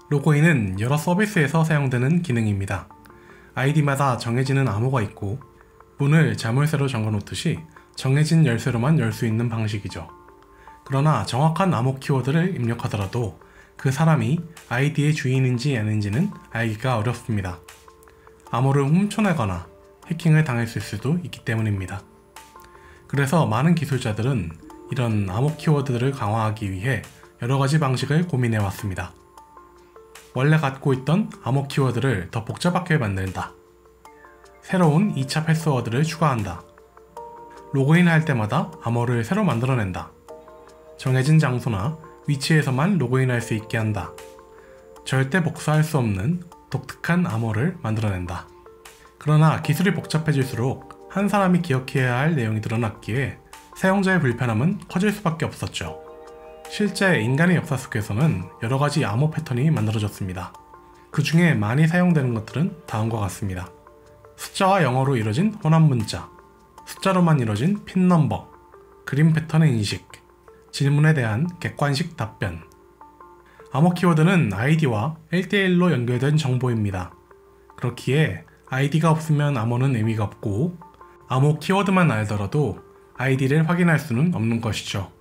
로그인은 여러 서비스에서 사용되는 기능입니다. 아이디마다 정해지는 암호가 있고 문을 자물쇠로 잠궈 놓듯이 정해진 열쇠로만 열 수 있는 방식이죠. 그러나 정확한 암호 키워드를 입력하더라도 그 사람이 아이디의 주인인지 아닌지는 알기가 어렵습니다. 암호를 훔쳐내거나 해킹을 당했을 수도 있기 때문입니다. 그래서 많은 기술자들은 이런 암호 키워드들을 강화하기 위해 여러가지 방식을 고민해 왔습니다. 원래 갖고 있던 암호 키워드를 더 복잡하게 만든다. 새로운 2차 패스워드를 추가한다. 로그인할 때마다 암호를 새로 만들어낸다. 정해진 장소나 위치에서만 로그인할 수 있게 한다. 절대 복사할 수 없는 독특한 암호를 만들어낸다. 그러나 기술이 복잡해질수록 한 사람이 기억해야 할 내용이 늘어났기에 사용자의 불편함은 커질 수밖에 없었죠. 실제 인간의 역사 속에서는 여러가지 암호 패턴이 만들어졌습니다. 그 중에 많이 사용되는 것들은 다음과 같습니다. 숫자와 영어로 이뤄진 혼합 문자, 숫자로만 이뤄진 핀 넘버, 그림 패턴의 인식, 질문에 대한 객관식 답변. 암호 키워드는 아이디와 1대1로 연결된 정보입니다. 그렇기에 아이디가 없으면 암호는 의미가 없고 암호 키워드만 알더라도 아이디를 확인할 수는 없는 것이죠.